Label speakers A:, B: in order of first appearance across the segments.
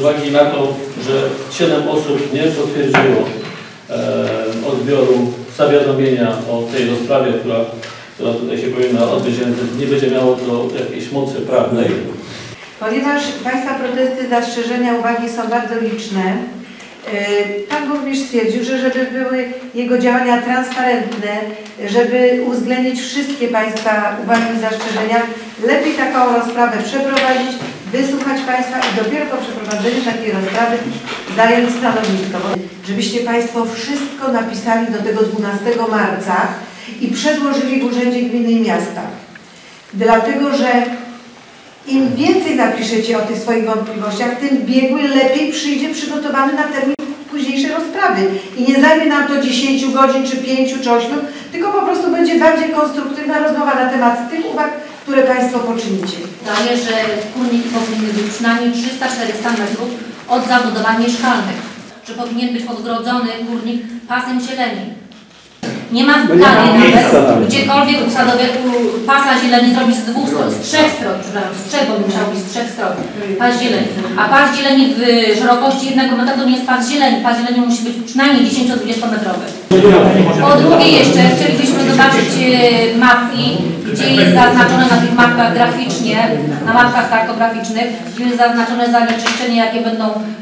A: uwagi na to, że 7 osób nie potwierdziło odbioru zawiadomienia o tej rozprawie, która tutaj się powinna odbyć, nie będzie miało to jakiejś mocy prawnej.
B: Ponieważ Państwa protesty, zastrzeżenia, uwagi są bardzo liczne, Pan burmistrz stwierdził, że żeby były jego działania transparentne, żeby uwzględnić wszystkie Państwa uwagi i zastrzeżenia, lepiej taką rozprawę przeprowadzić, wysłuchać Państwa i dopiero po przeprowadzeniu takiej rozprawy zająć stanowisko. Żebyście Państwo wszystko napisali do tego 12 marca i przedłożyli w Urzędzie Gminy i Miasta. Dlatego, że im więcej napiszecie o tych swoich wątpliwościach, tym biegły lepiej przyjdzie przygotowany na termin późniejszej rozprawy. I nie zajmie nam to 10 godzin, czy 5, czy 8, tylko po prostu będzie bardziej konstruktywna rozmowa na temat tych uwag, które Państwo poczynicie.
C: Daje, że kurniki powinny być przynajmniej 300-400 metrów od zabudowań mieszkalnych. Że powinien być odgrodzony kurnik pasem zieleni. Nie ma w planie nawet gdziekolwiek pasa zieleni zrobić z 3 stron, przepraszam, z 3, bo by musiał być z 3 stron, pas zieleni. A pas zieleni w szerokości 1 metra to nie jest pas zieleni. Pas zieleni musi być przynajmniej 10-20 metrowy. Po drugie jeszcze chcielibyśmy zobaczyć mapki, gdzie jest zaznaczone na tych mapkach graficznie, na mapkach kartograficznych, gdzie jest zaznaczone zanieczyszczenie, jakie będą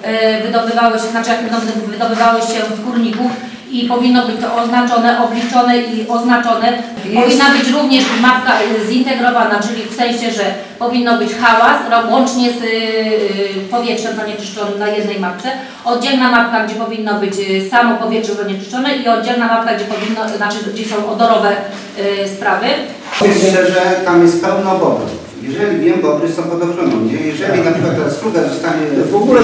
C: wydobywały się z kurników. I powinno być to oznaczone, obliczone i oznaczone. Powinna być również mapka zintegrowana, czyli w sensie, że powinno być hałas, łącznie z powietrzem zanieczyszczonym na jednej mapce. Oddzielna mapka, gdzie powinno być samo powietrze zanieczyszczone i oddzielna mapka, gdzie są odorowe sprawy.
D: Myślę, że tam jest pełno bobrów. Jeżeli wiem, bobry są pod ochroną, nie? Jeżeli na przykład ta sługa zostanie w ogóle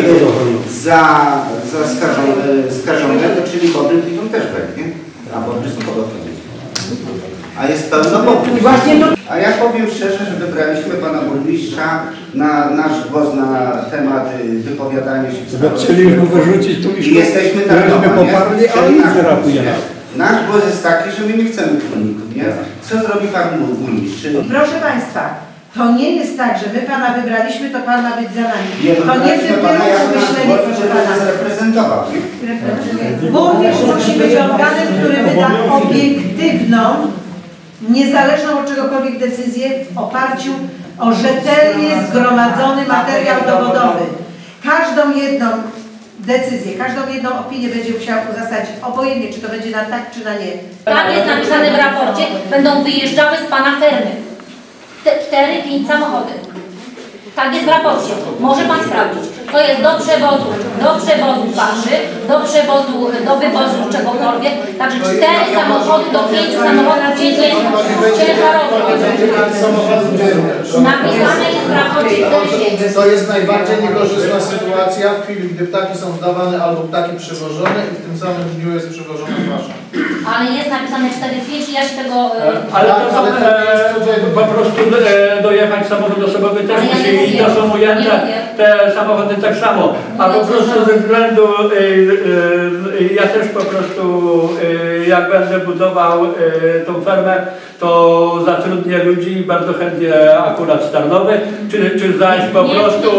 D: skażone, to czyli bobry idą też nie? A bobry są pod ochroną. A jest pełno bobrów. A ja powiem szczerze, że wybraliśmy pana burmistrza na nasz głos na temat wypowiadania się w
E: chcieli go wyrzucić tu i
D: jesteśmy tak
E: poparli, ale nic nie rapuje.
D: Nasz głos jest taki, że my nie chcemy kurników, nie? Co zrobi pan burmistrz?
B: Proszę Państwa, to nie jest tak, że my Pana wybraliśmy, to Pan ma być za nami. To nie w tym kierunku myślenie, proszę Pana.
D: Zareprezentował.
B: Burmistrz musi być organem, który wyda obiektywną, niezależną od czegokolwiek decyzję w oparciu o rzetelnie zgromadzony materiał dowodowy. Każdą jedną decyzję, każdą jedną opinię będzie musiał uzasadnić, obojętnie czy to będzie na tak, czy na nie.
C: Tak jest napisane w raporcie, będą wyjeżdżały z Pana fermy. 4-5 samochody. Tak jest w raporcie. Może Pan sprawdzić. To jest do przewozu paszy, do wywozu czegokolwiek. Także 4 samochody do 5 samochodów dziennie ciężarowych. Napisane jest w raporcie.
F: To jest najbardziej niekorzystna sytuacja w chwili, gdy ptaki są zdawane albo ptaki przywożone i w tym samym dniu jest przywożona pasza.
C: Ale jest napisane 4-5 i ja się tego...
A: Ale to są po prostu dojechać samochód osobowy też musi i to są ujęte te samochody tak samo. A po prostu ze względu, ja też po prostu jak będę budował tą fermę, to zatrudnię ludzi i bardzo chętnie akurat z Tarnowy, czy zaś po prostu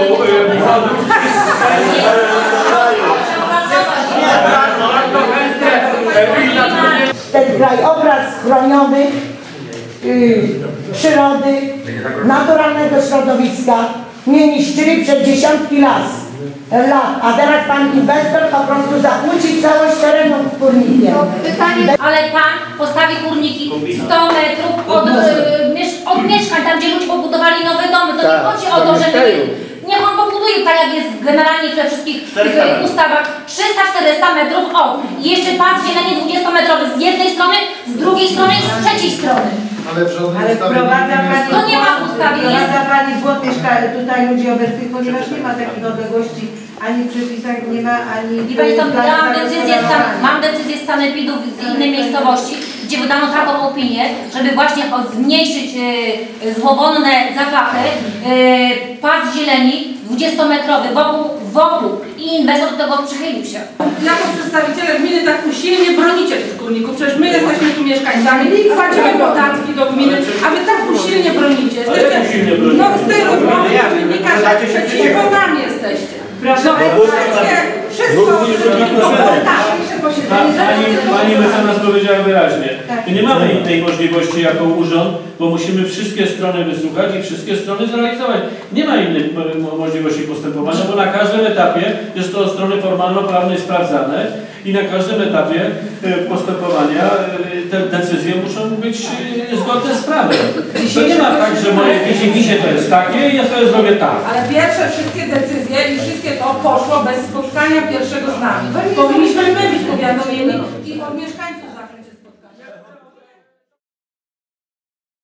G: ten krajobraz chroniony przyrody, naturalnego środowiska nie niszczyli przez dziesiątki lat. A teraz pan inwestor po prostu zakłóci całość terenu kurnikiem.
C: Ale Pan postawi kurniki 100 metrów od mieszkań, tam gdzie ludzie pobudowali nowe domy. To nie chodzi o to, żeby... Niech on pobuduje tak jak jest generalnie we wszystkich ustawach 300-400 metrów od. I jeszcze pas zieleni 20-metrowy z jednej strony, z drugiej strony i z trzeciej strony.
F: Ale
B: wprowadza Pani,
C: to nie ma w ustawie.
B: Wprowadza Pani w błąd tutaj ludzi obecnych, ponieważ nie ma takich odległości ani w przepisach, nie ma ani...
C: I Pani tam mam decyzję z sanepidu z innej miejscowości, gdzie wydano taką opinię, żeby właśnie zmniejszyć złowonne zapachy, pas zieleni 20-metrowy wokół i inwestor do tego przychylił się.
H: Jako przedstawiciele gminy tak usilnie bronicie tych kurników, przecież my jesteśmy tu mieszkańcami, płacimy podatki do gminy, a wy tak usilnie bronicie. Jesteście, no z tej rozmowy wynika, że przeciwko nam jesteście. Proszę, wszystko,
I: Pani mecenas powiedziała wyraźnie, nie mamy innej możliwości jako urząd, bo musimy wszystkie strony wysłuchać i wszystkie strony zrealizować. Nie ma innej możliwości postępowania, bo na każdym etapie jest to od strony formalno-prawnej sprawdzane i na każdym etapie postępowania te decyzje muszą być zgodne z prawem. To nie ma tak, że moje wisie to jest takie i ja sobie zrobię tak.
H: Ale pierwsze wszystkie decyzje i wszystkie to poszło bez spotkania pierwszego z nami. Powinniśmy my być powiadomieni i od mieszkańców.